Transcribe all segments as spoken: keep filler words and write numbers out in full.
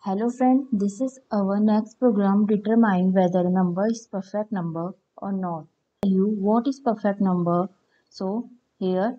Hello friend, this is our next program determine whether a number is perfect number or not. Tell you what is perfect number. So here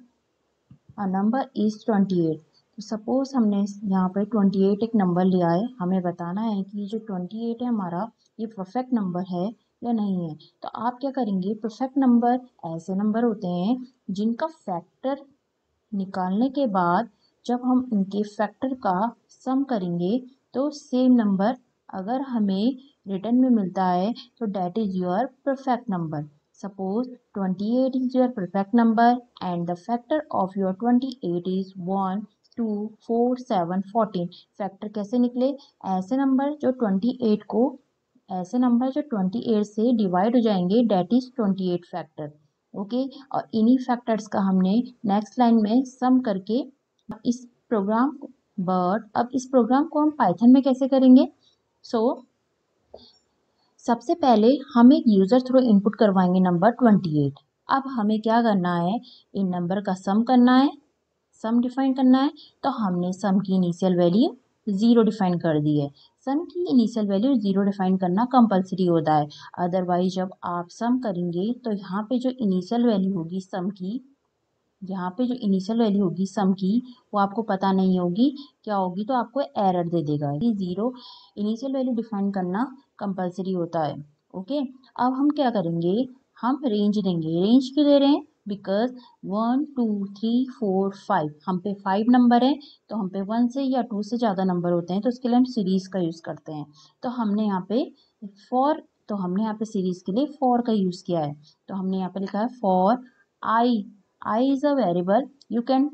a number is twenty-eight. तो suppose हमने यहाँ पे अट्ठाईस एक number लिया है, हमें बताना है कि जो अट्ठाईस है हमारा ये परफेक्ट नंबर है या नहीं है। तो आप क्या करेंगे, परफेक्ट नंबर ऐसे नंबर होते हैं जिनका फैक्टर निकालने के बाद जब हम इनके फैक्टर का सम करेंगे तो सेम नंबर अगर हमें रिटर्न में मिलता है तो that is your perfect number. Suppose अट्ठाईस is your perfect number and the factor of your अट्ठाईस is one two four seven fourteen. Factor कैसे निकले, ऐसे नंबर जो अट्ठाईस को ऐसे नंबर जो अट्ठाईस से डिवाइड हो जाएंगे, डेट इज अट्ठाईस फैक्टर। Okay okay? और इन्हीं फैक्टर्स का हमने नेक्स्ट लाइन में सम करके इस प्रोग्राम को बट अब इस प्रोग्राम को हम पाइथन में कैसे करेंगे। सो so, सबसे पहले हम एक यूजर थ्रू इनपुट करवाएंगे नंबर अट्ठाईस। अब हमें क्या करना है, इन नंबर का सम करना है, सम डिफाइन करना है। तो हमने सम की इनिशियल वैल्यू ज़ीरो डिफाइन कर दी है। सम की इनिशियल वैल्यू ज़ीरो डिफाइन करना कंपलसरी होता है, अदरवाइज जब आप सम करेंगे तो यहाँ पे जो इनिशियल वैल्यू होगी सम की यहाँ पे जो इनिशियल वैल्यू होगी सम की वो आपको पता नहीं होगी क्या होगी, तो आपको एरर दे देगा। ये ज़ीरो इनिशियल वैल्यू डिफाइन करना कंपलसरी होता है। ओके, अब हम क्या करेंगे, हम रेंज देंगे। रेंज क्यों दे रहे हैं, because one two three four five हम पे फाइव नंबर है, तो हम पे वन से या टू से ज़्यादा नंबर होते हैं तो उसके लिए हम सीरीज़ का यूज़ करते हैं। तो हमने यहाँ पे फॉर तो हमने यहाँ पे सीरीज़ के लिए फॉर का यूज़ किया है। तो हमने यहाँ पे लिखा है for I I is a variable. You can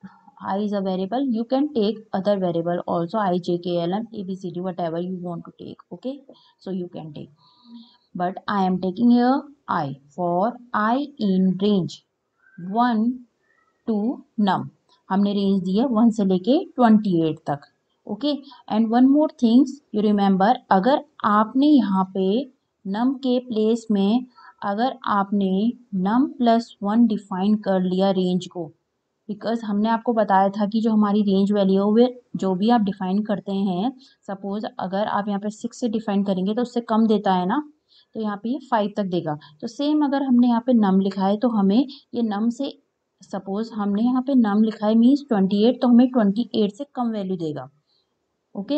I is a variable. You can take other variable also. I, J, K, L, M, A, B, C, D, whatever you want to take. Okay, so you can take. But I am taking here I for I in range one to num. हमने range दिया one से लेके अट्ठाईस तक। Okay, and one more things you remember, अगर आपने यहाँ पे नम के प्लेस में अगर आपने नम प्लस वन डिफाइन कर लिया रेंज को, बिकॉज हमने आपको बताया था कि जो हमारी रेंज वैल्यू है जो भी आप डिफाइन करते हैं, सपोज अगर आप यहाँ पे सिक्स से डिफाइन करेंगे तो उससे कम देता है ना, तो यहाँ पे ये फाइव तक देगा। तो सेम अगर हमने यहाँ पे नम लिखा है तो हमें ये नम से, सपोज हमने यहाँ पे नम लिखा है मीन्स अट्ठाईस, तो हमें अट्ठाईस से कम वैल्यू देगा। ओके,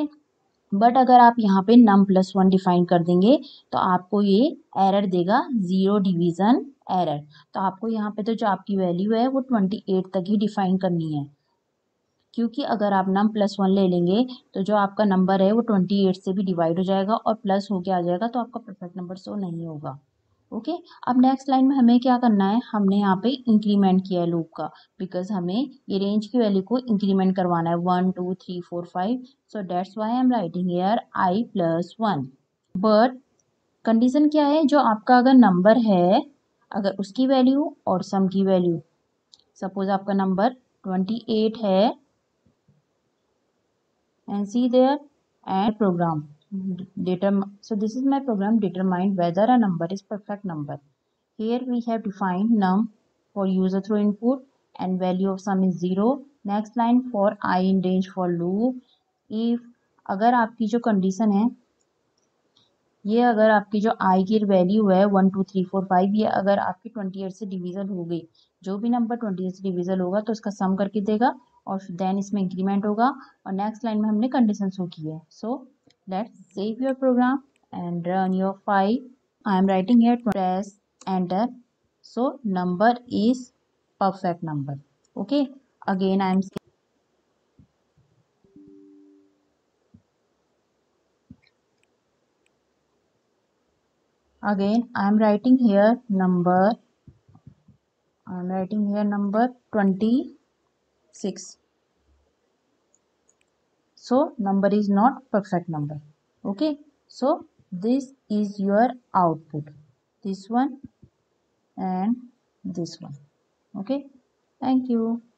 बट अगर आप यहाँ पे नम प्लस वन डिफाइन कर देंगे तो आपको ये एरर देगा, ज़ीरो डिवीज़न एरर। तो आपको यहाँ पे तो जो आपकी वैल्यू है वो अट्ठाईस तक ही डिफाइन करनी है, क्योंकि अगर आप नम प्लस वन ले लेंगे तो जो आपका नंबर है वो अट्ठाईस से भी डिवाइड हो जाएगा और प्लस होके आ जाएगा, तो आपका परफेक्ट नंबर शो नहीं होगा। Okay okay? अब नेक्स्ट लाइन में हमें क्या करना है, हमने यहाँ पे इंक्रीमेंट किया है लूप का, बिकॉज हमें ये रेंज की वैल्यू को इंक्रीमेंट करवाना है one two three four five. So that's why I am writing here I plus one. But condition क्या है, जो आपका अगर नंबर है अगर उसकी वैल्यू और सम की वैल्यू, सपोज आपका नंबर ट्वेंटी एट है and see there and program determine. So this is my program determine whether a number is perfect number. Here we have defined num for user through input and value of sum is zero. Next line for I in range for loop. If अगर आपकी जो condition है ये, अगर आपकी जो आई की value है one two three four five, ये अगर आपकी ट्वेंटी एट से डिविजल हो गई, जो भी नंबर ट्वेंटी एट से डिविजल होगा तो उसका सम करके देगा और देन इसमें इंक्रीमेंट होगा। और नेक्स्ट लाइन में हमने कंडीशन शो की है। So let's save your program and run your file. I am writing here, press enter. So number is perfect number. Okay, again I am again I am writing here number I am writing here number twenty-six. So number is not perfect number. Okay, so this is your output, this one and this one. Okay, thank you.